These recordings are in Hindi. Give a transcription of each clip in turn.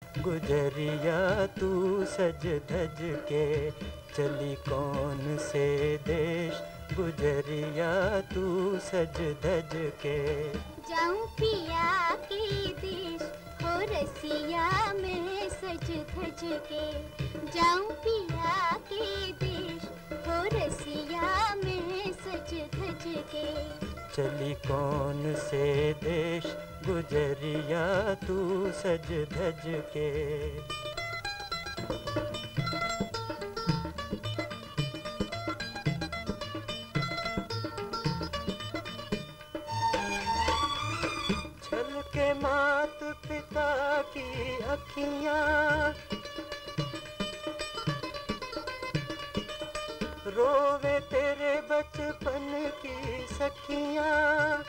गुजरिया तू सज धज के, चली कौन से देश गुजरिया तू सज धज के। जाऊं पिया के देश हो रसिया मैं सज धज के, जाऊं पिया के देश हो रसिया मैं सज धज के। चली कौन से देश गुजरिया तू सज धज के। छलके मात पिता की अखियाँ, रोवे तेरे बचपन की सखियाँ।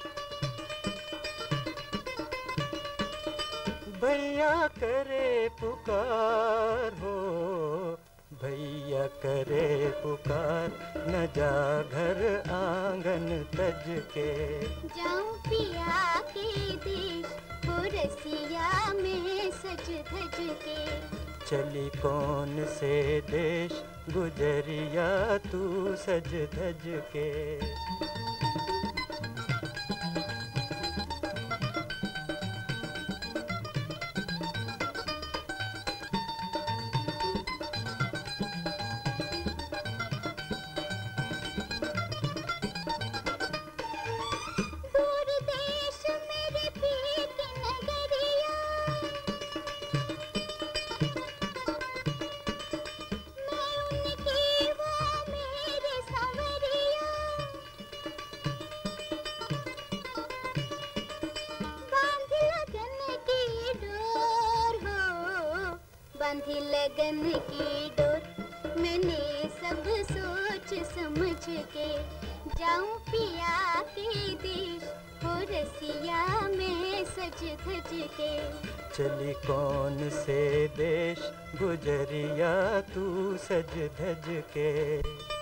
भैया करे पुकार हो, भैया करे पुकार, न जा घर आंगन तज के। जाऊं पिया के देश हो रसिया मैं सज धज के। चली कौन से देश गुजरिया तू सज धज के। दूर देश मेरे पिए की नगरिया, मैं उनकी वो मेरे संवरिया। बांधी लगन की डोर हो, बांधी लगन की डोर, मैंने सब सोच समझ के। जाऊं पिया के देश हो रसिया मैं सज धज के। चली कौन से देश गुजरिया तू सज धज के।